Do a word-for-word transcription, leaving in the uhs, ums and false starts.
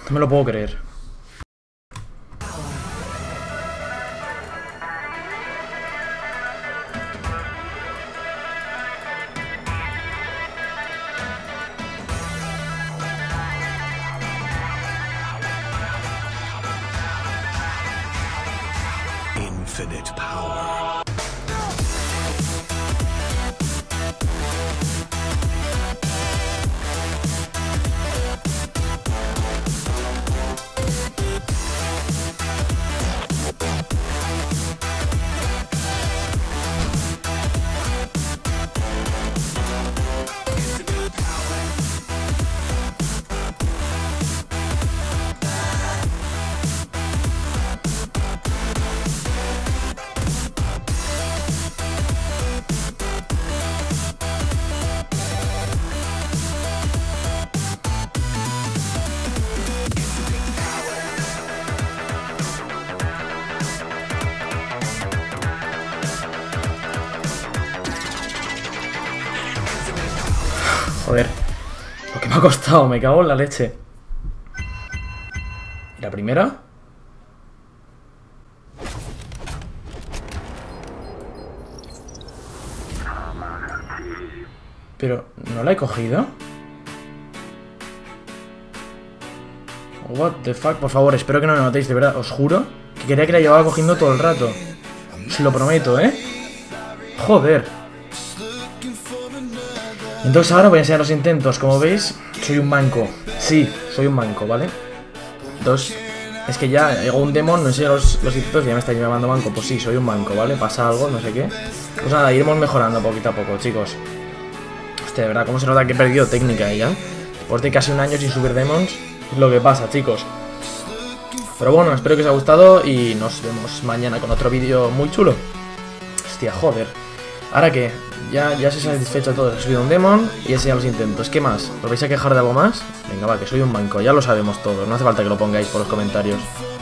No me lo puedo creer. Infinite power. Joder, lo que me ha costado, me cago en la leche. ¿Y la primera? Pero, ¿no la he cogido? What the fuck, por favor, espero que no me matéis, de verdad, os juro que quería que la llevaba cogiendo todo el rato. Os lo prometo, ¿eh? Joder. Entonces ahora voy a enseñar los intentos. Como veis, soy un manco. Sí, soy un manco, ¿vale? Entonces, es que ya llegó un demon, no enseño los, los intentos y ya me estáis llamando manco. Pues sí, soy un manco, ¿vale? Pasa algo, no sé qué. Pues nada, iremos mejorando poquito a poco, chicos. Hostia, de verdad, cómo se nota que he perdido técnica ahí ya. Después de casi un año sin subir demons, es lo que pasa, chicos. Pero bueno, espero que os haya gustado y nos vemos mañana con otro vídeo muy chulo. Hostia, joder. ¿Ahora qué? Ya, ya se ha satisfecho todo. He subido un demon y he enseñado los intentos. ¿Qué más? ¿Os vais a quejar de algo más? Venga, va, que soy un manco. Ya lo sabemos todos. No hace falta que lo pongáis por los comentarios.